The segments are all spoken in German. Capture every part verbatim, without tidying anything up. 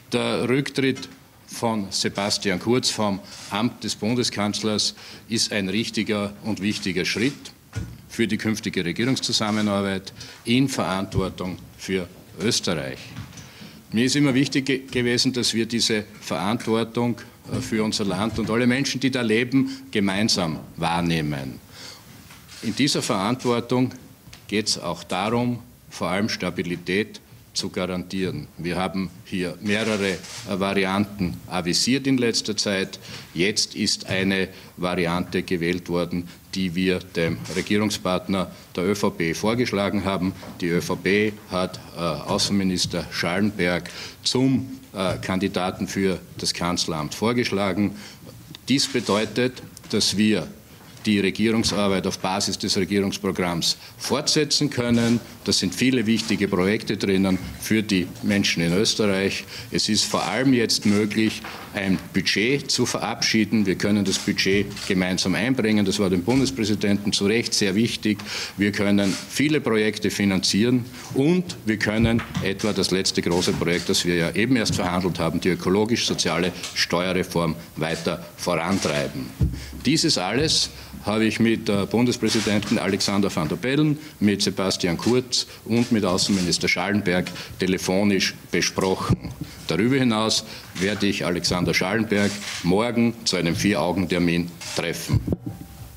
Der Rücktritt von Sebastian Kurz vom Amt des Bundeskanzlers ist ein richtiger und wichtiger Schritt für die künftige Regierungszusammenarbeit in Verantwortung für Österreich. Mir ist immer wichtig gewesen, dass wir diese Verantwortung für unser Land und alle Menschen, die da leben, gemeinsam wahrnehmen. In dieser Verantwortung geht es auch darum, vor allem Stabilität zu garantieren. Wir haben hier mehrere Varianten avisiert in letzter Zeit. Jetzt ist eine Variante gewählt worden, die wir dem Regierungspartner der ÖVP vorgeschlagen haben. Die ÖVP hat äh, Außenminister Schallenberg zum äh, Kandidaten für das Kanzleramt vorgeschlagen. Dies bedeutet, dass wir die Regierungsarbeit auf Basis des Regierungsprogramms fortsetzen können. Da sind viele wichtige Projekte drinnen für die Menschen in Österreich. Es ist vor allem jetzt möglich, ein Budget zu verabschieden. Wir können das Budget gemeinsam einbringen. Das war dem Bundespräsidenten zu Recht sehr wichtig. Wir können viele Projekte finanzieren und wir können etwa das letzte große Projekt, das wir ja eben erst verhandelt haben, die ökologisch-soziale Steuerreform weiter vorantreiben. Dieses alles habe ich mit äh, Bundespräsidenten Alexander Van der Bellen, mit Sebastian Kurz und mit Außenminister Schallenberg telefonisch besprochen. Darüber hinaus werde ich Alexander Schallenberg morgen zu einem Vier-Augen-Termin treffen.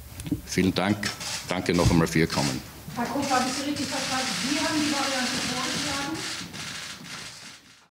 Vielen Dank. Danke noch einmal für Ihr Kommen. Herr Koch, habe ich Sie richtig verstanden? Sie haben die Variante vor.